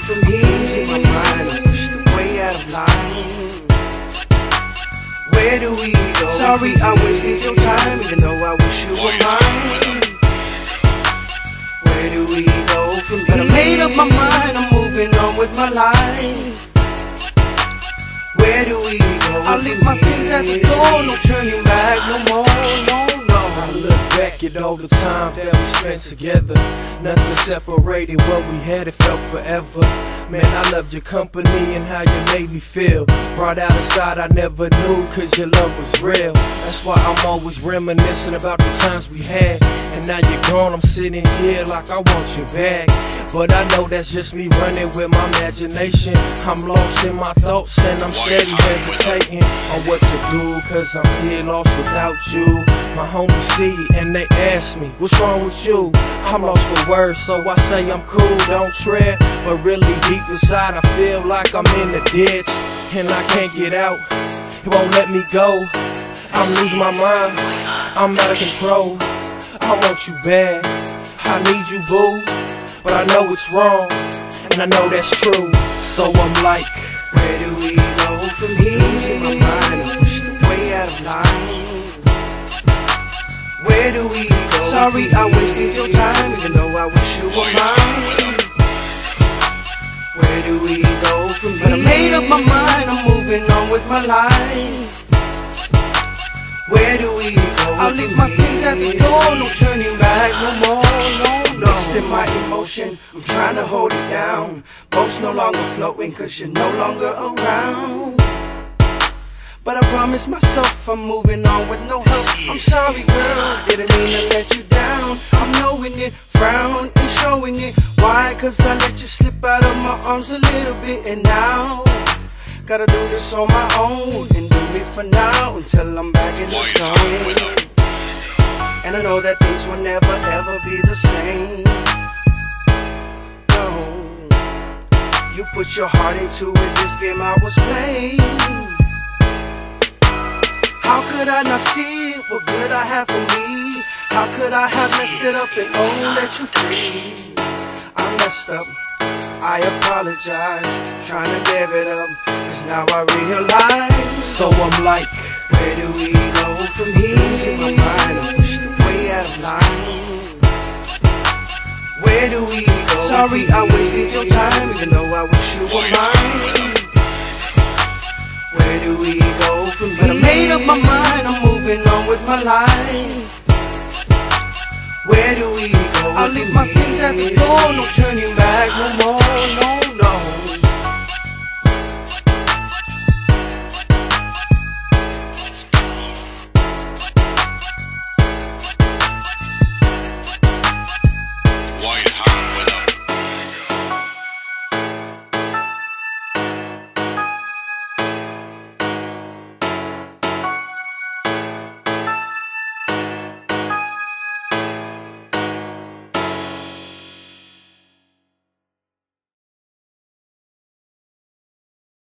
from here? Losing my mind, I'm pushed way out of line. Where do we go? Sorry I wasted your time, even though I wish you were mine. Where do we go from here? But I made up my mind, I'm moving on with my life. Where do we go? I'll leave my things at the door, no turning back, no more, no. I look back at all the times that we spent together. Nothing separated what we had, it felt forever. Man, I loved your company and how you made me feel. Brought out a side I never knew, cause your love was real. That's why I'm always reminiscing about the times we had. And now you're gone, I'm sitting here like I want you back. But I know that's just me running with my imagination. I'm lost in my thoughts and I'm steady hesitating on what to do, cause I'm here lost without you. My homies see and they ask me, what's wrong with you? I'm lost for words, so I say I'm cool, don't tread. But really deep inside I feel like I'm in the ditch, and I can't get out, it won't let me go. I'm losing my mind, I'm out of control. I want you bad, I need you boo, but I know it's wrong, and I know that's true. So I'm like, where do we go from here? Losing my mind, I'm pushed way out of line. Where do we go? Sorry I wasted your time, even though I wish you were mine. Where do we go from here? But I made up my mind, I'm moving on with my life. Where do we go? I'll leave my things at the door, no turning back, no more, no. Lost in my emotion, I'm trying to hold it down. Boats no longer floating, cause you're no longer around. But I promised myself I'm moving on with no help. I'm sorry girl, didn't mean to let you down. I'm knowing it, frown and showing it. Why? Cause I let you slip out of my arms a little bit, and now gotta do this on my own, and do it for now until I'm back in the zone. And I know that things will never ever be the same. No, you put your heart into it, this game I was playing. How could I not see what good I have for me? How could I have messed it up and only let you free? I messed up, I apologize, trying to live it up, cause now I realize. So I'm like, where do we go from here? Losing my mind, I'm pushed way out of line. Where do we go? Sorry I wasted your time, even though I wish you were mine. Where do we go from here? But I made up my mind, I'm moving on with my life. Where do we go? I'll leave my things at the door, no turning back, no more, no.